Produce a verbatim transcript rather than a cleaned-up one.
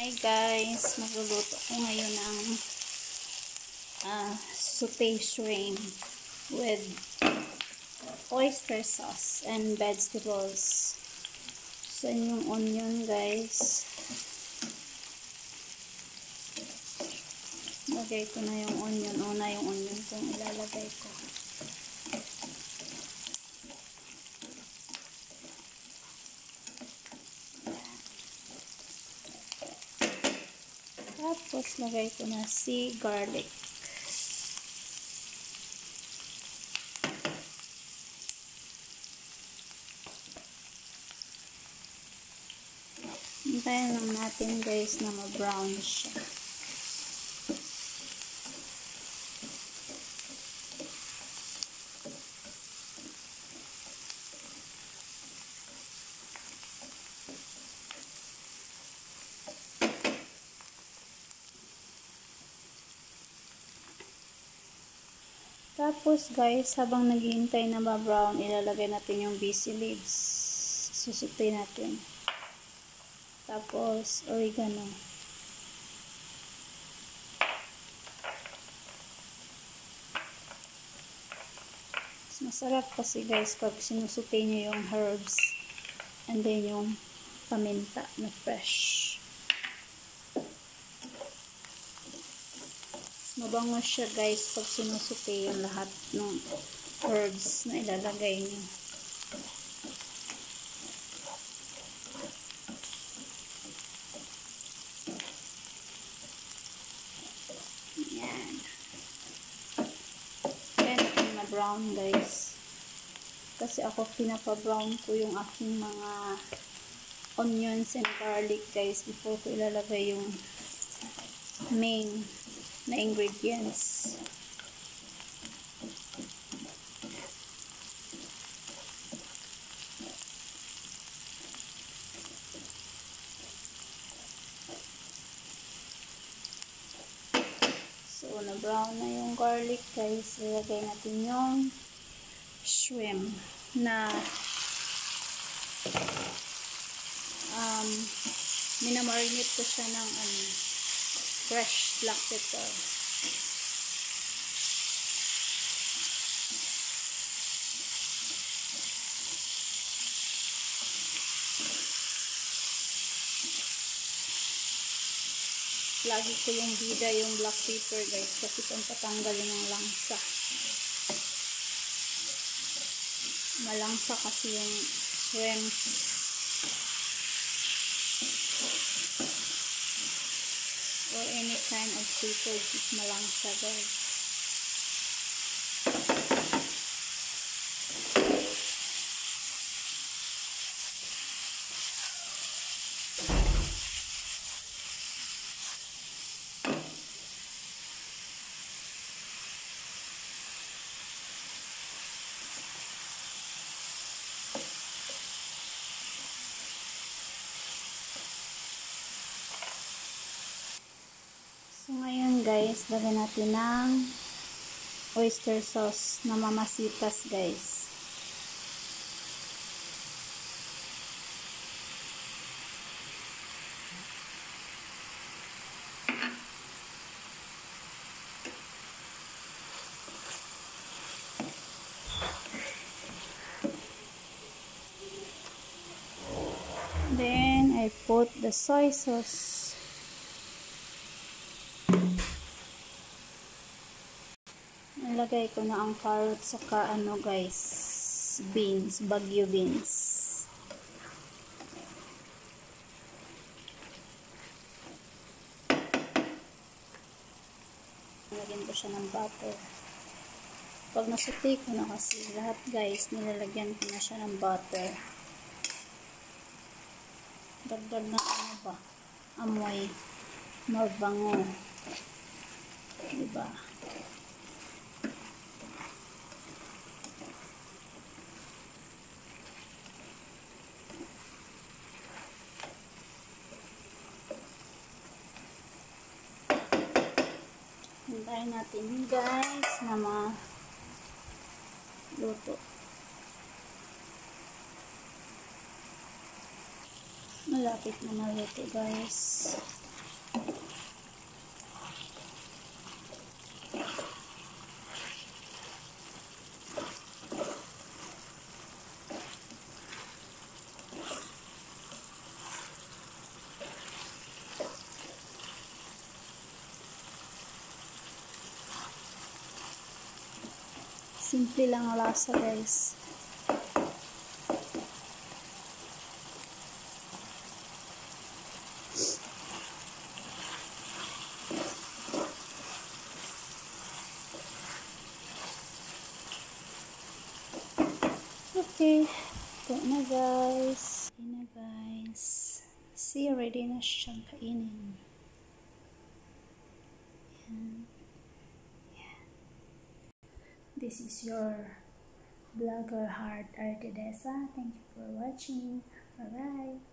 Hi guys, magluluto ko ngayon ng uh, sauté shrimp with oyster sauce and vegetables. So, yung onion guys. Lagay ko na yung onion. Una yung onion kung ilalagay ko. Tapos, lagay ko na si garlic. Hintayin lang natin guys na ma-brown siya. Tapos guys, habang naghihintay na ma-brown, ilalagay natin yung basil leaves. Susutay natin. Tapos, oregano. Masarap kasi guys pag sinusutay nyo yung herbs and then yung paminta na fresh. Mabango siya guys pag sinusutay yung lahat ng herbs na ilalagay nyo. Yan. Kaya natin na-brown guys. Kasi ako pinapa-brown ko yung aking mga onions and garlic guys before ko ilalagay yung main na ingredients. So, na-brown na yung garlic guys. Ilagay natin yung shrimp na um, minamarinate ko siya ng ano, fresh black pepper. Lagi ko yung bida yung black pepper guys kasi pampatanggalin ng langsa. Malangsa kasi yung shrimp. Or any kind of seafood is malangsa guys. So, ngayon guys, lagyan natin ng oyster sauce na mamasitas guys. Then, I put the soy sauce. Nilagay ko na ang carrots saka ano guys, beans, bagyo beans. Nilagyan ko siya ng butter. Pag nasutay ko na kasi lahat guys, nilalagyan ko na siya ng butter. Dagdag na ano ba? Amoy mabango. Diba? Hintayin natin guys na maluto. Malapit na maluto guys. Simple lang ang lasa, guys. Okay. Ito na, guys. Ito na, guys. See, ready na siyang kainin. Yan. Yan. This is your Vlogger Heart Artedesa. Thank you for watching. Bye-bye.